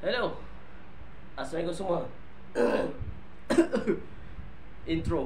Hello, Assalamualaikum semua. Intro.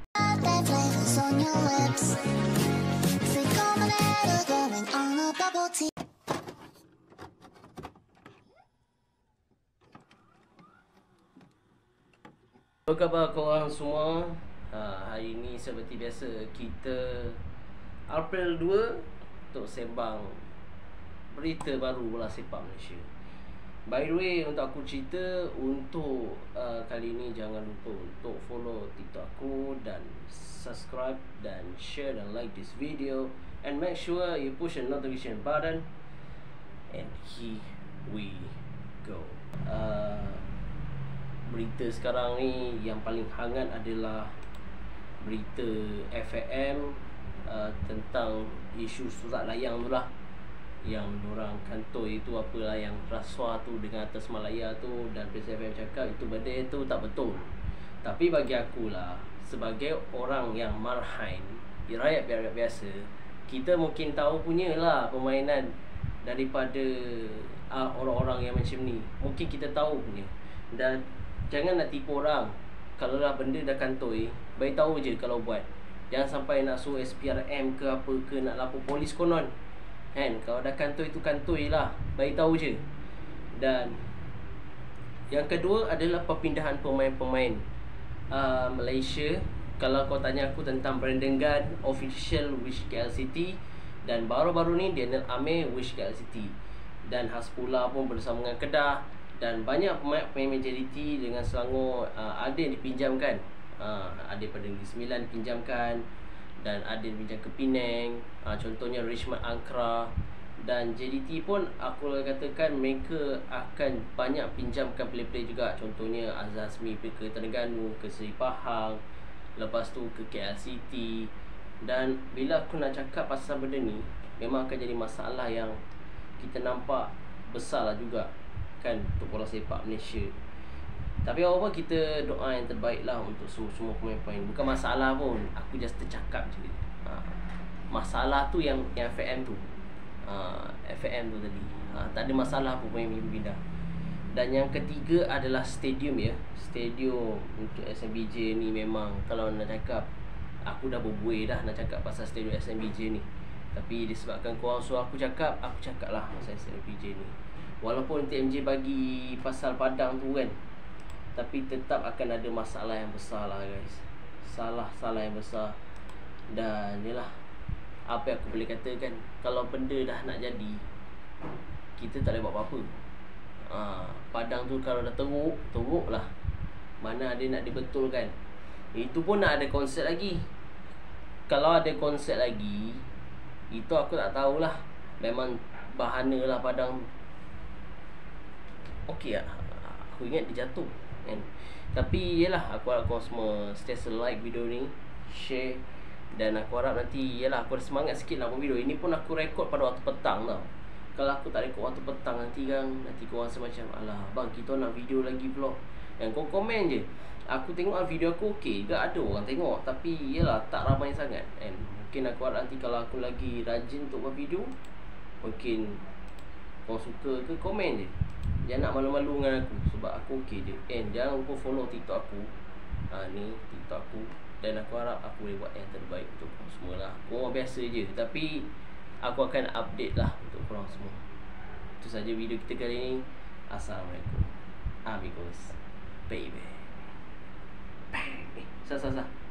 Apa khabar korang semua? Hari ini seperti biasa kita April 2 untuk sembang berita baru bola sepak Malaysia. By the way, untuk aku cerita, untuk kali ini jangan lupa untuk follow TikTok aku dan subscribe dan share dan like this video, and make sure you push the notification button. And here we go. Berita sekarang ni yang paling hangat adalah berita FAM tentang isu surat layang tu lah, yang diorang kantoi itu apalah yang rasuah tu dengan atas Malaya tu, dan Presiden FM cakap itu benda itu tak betul. Tapi bagi aku lah, sebagai orang yang marhain, rakyat biasa, kita mungkin tahu punya lah permainan daripada orang-orang yang macam ni. Mungkin kita tahu punya. Dan jangan nak tipu orang. Kalau lah benda dah kantoi, bagi tahu je kalau buat. Jangan sampai nak suruh SPRM ke apa ke, nak lapor polis konon. Kan, kalau dah kantoi tu kantoi lah, bagi tahu je. Dan yang kedua adalah perpindahan pemain-pemain Malaysia. Kalau kau tanya aku tentang Brandon Gunn, official wish KL City, dan baru-baru ni Daniel Amir wish KL City, dan Hasbullah pun bersama dengan Kedah, dan banyak pemain majoriti dengan Selangor ada yang dipinjamkan. Ada pada Negeri Sembilan dipinjamkan, dan ada yang pinjam ke Penang, contohnya Richmond Ankara. Dan JDT pun aku katakan mereka akan banyak pinjamkan player-player juga. Contohnya Azhar Azmi ke Terengganu, ke Seri Pahang, lepas tu ke KL City. Dan bila aku nak cakap pasal benda ni, memang akan jadi masalah yang kita nampak besar lah juga kan untuk bola sepak Malaysia. Tapi apa-apa, kita doa yang terbaik lah untuk semua pemain-pemain. Bukan masalah pun, aku just tercakap je. Masalah tu yang FAM tu, FAM tu tadi, tak ada masalah pun pemain pindah. Dan yang ketiga adalah stadium ya. Stadium untuk SMBJ ni memang, kalau nak cakap, aku dah berbuih dah nak cakap pasal stadium SMBJ ni. Tapi disebabkan korang suruh aku cakap lah pasal SMBJ ni. Walaupun TMJ bagi pasal Padang tu kan, tapi tetap akan ada masalah yang besar lah guys. Salah yang besar. Dan yelah, apa yang aku boleh katakan, kalau benda dah nak jadi, kita tak boleh buat apa-apa. Padang tu kalau dah teruk lah. Mana ada nak dibetulkan. Itu pun nak ada konsep lagi. Kalau ada konsep lagi, itu aku tak tahulah. Memang bahana lah Padang. Okey lah, aku ingat dia jatuh kan. Tapi yelah, aku harap korang semua stay like video ni, share. Dan aku harap nanti, yelah, aku ada semangat sikit lah buat video. Ini pun aku rekod pada waktu petang tau. Kalau aku tak rekod waktu petang, nanti korang rasa macam, alah bang, kita nak video lagi vlog. Dan kau komen je. Aku tengok video aku okey, gak ada orang tengok. Tapi yelah, tak ramai sangat. And mungkin aku harap nanti kalau aku lagi rajin untuk buat video, mungkin kau suka ke, komen je. Jangan nak malu-malu dengan aku, sebab aku okey je. And jangan lupa follow TikTok aku. Ni TikTok aku. Dan aku harap aku boleh buat yang terbaik untuk korang semua lah. Korang biasa je, tapi aku akan update lah untuk korang semua. Itu saja video kita kali ni. Assalamualaikum amigos, baby. Sah.